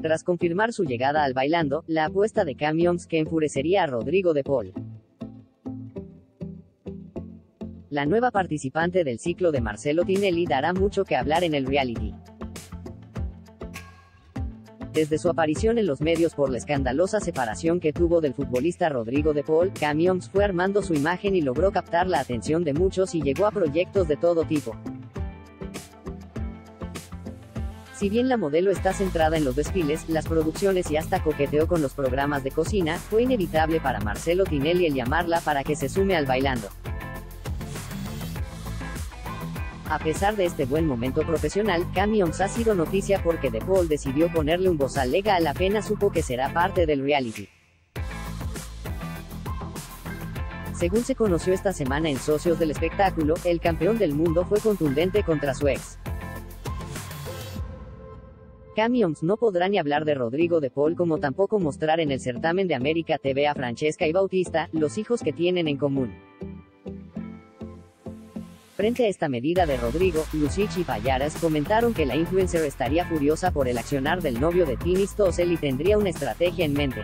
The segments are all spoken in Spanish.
Tras confirmar su llegada al Bailando, la apuesta de Cami Oms que enfurecería a Rodrigo de Paul. La nueva participante del ciclo de Marcelo Tinelli dará mucho que hablar en el reality. Desde su aparición en los medios por la escandalosa separación que tuvo del futbolista Rodrigo de Paul, Cami Oms fue armando su imagen y logró captar la atención de muchos y llegó a proyectos de todo tipo. Si bien la modelo está centrada en los desfiles, las producciones y hasta coqueteó con los programas de cocina, fue inevitable para Marcelo Tinelli el llamarla para que se sume al Bailando. A pesar de este buen momento profesional, Cami Oms ha sido noticia porque De Paul decidió ponerle un bozal legal apenas supo que será parte del reality. Según se conoció esta semana en Socios del Espectáculo, el campeón del mundo fue contundente contra su ex. Cami Oms no podrá ni hablar de Rodrigo de Paul como tampoco mostrar en el certamen de América TV a Francesca y Bautista, los hijos que tienen en común. Frente a esta medida de Rodrigo, Lucich y Pallares comentaron que la influencer estaría furiosa por el accionar del novio de Tini Stossel y tendría una estrategia en mente.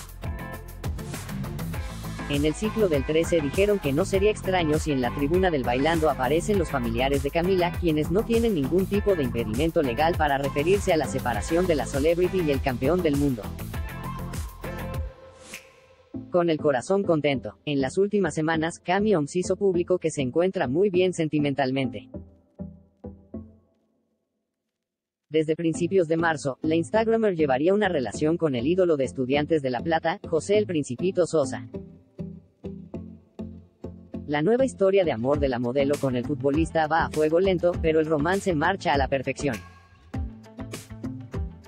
En el ciclo del 13 dijeron que no sería extraño si en la tribuna del Bailando aparecen los familiares de Camila, quienes no tienen ningún tipo de impedimento legal para referirse a la separación de la celebrity y el campeón del mundo. Con el corazón contento. En las últimas semanas, Cami Oms hizo público que se encuentra muy bien sentimentalmente. Desde principios de marzo, la instagramer llevaría una relación con el ídolo de Estudiantes de La Plata, José el Principito Sosa. La nueva historia de amor de la modelo con el futbolista va a fuego lento, pero el romance marcha a la perfección.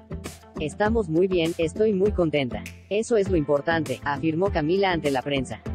Estamos muy bien, estoy muy contenta. Eso es lo importante, afirmó Camila ante la prensa.